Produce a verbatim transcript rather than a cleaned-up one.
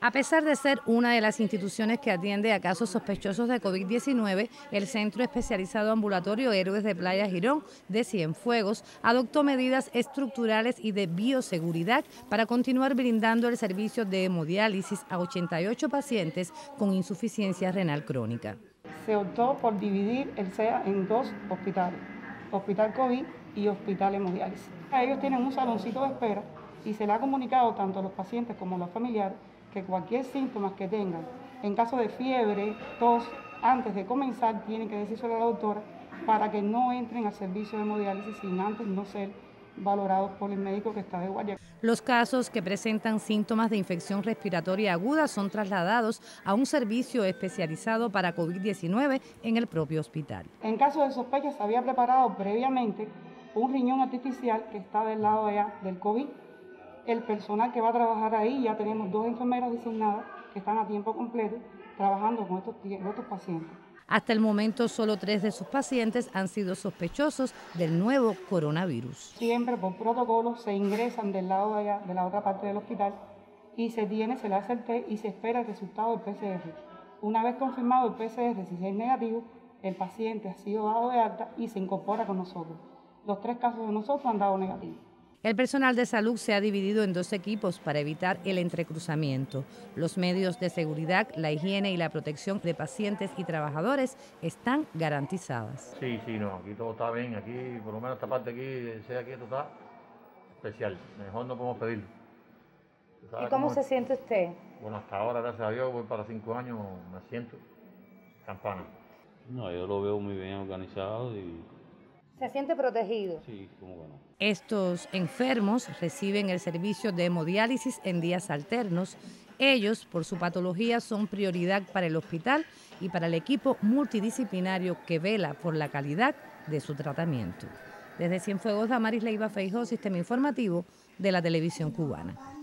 A pesar de ser una de las instituciones que atiende a casos sospechosos de COVID diecinueve, el Centro Especializado Ambulatorio Héroes de Playa Girón de Cienfuegos adoptó medidas estructurales y de bioseguridad para continuar brindando el servicio de hemodiálisis a ochenta y ocho pacientes con insuficiencia renal crónica. Se optó por dividir el C E A en dos hospitales, Hospital COVID y Hospital Hemodiálisis. Ellos tienen un saloncito de espera y se le ha comunicado tanto a los pacientes como a los familiares que cualquier síntoma que tengan, en caso de fiebre, tos, antes de comenzar tienen que decírselo a la doctora para que no entren al servicio de hemodiálisis sin antes no ser valorados por el médico que está de guardia. Los casos que presentan síntomas de infección respiratoria aguda son trasladados a un servicio especializado para COVID diecinueve en el propio hospital. En caso de sospecha se había preparado previamente un riñón artificial que está del lado allá del COVID. El personal que va a trabajar ahí, ya tenemos dos enfermeras designadas que están a tiempo completo trabajando con estos, estos pacientes. Hasta el momento, solo tres de sus pacientes han sido sospechosos del nuevo coronavirus. Siempre por protocolo se ingresan del lado de allá, de la otra parte del hospital, y se tiene, se le hace el test y se espera el resultado del P C R. Una vez confirmado el P C R, si es negativo, el paciente ha sido dado de alta y se incorpora con nosotros. Los tres casos de nosotros han dado negativo. El personal de salud se ha dividido en dos equipos para evitar el entrecruzamiento. Los medios de seguridad, la higiene y la protección de pacientes y trabajadores están garantizadas. Sí, sí, no, aquí todo está bien, aquí por lo menos esta parte aquí, sea aquí, esto está especial, mejor no podemos pedirlo. ¿Y cómo, cómo se siente usted? Bueno, hasta ahora, gracias a Dios, voy para cinco años, me siento campana. No, yo lo veo muy bien organizado y... ¿Se siente protegido? Sí, cómo que no. Estos enfermos reciben el servicio de hemodiálisis en días alternos. Ellos, por su patología, son prioridad para el hospital y para el equipo multidisciplinario que vela por la calidad de su tratamiento. Desde Cienfuegos, Damaris Leiva Feijó, Sistema Informativo de la Televisión Cubana.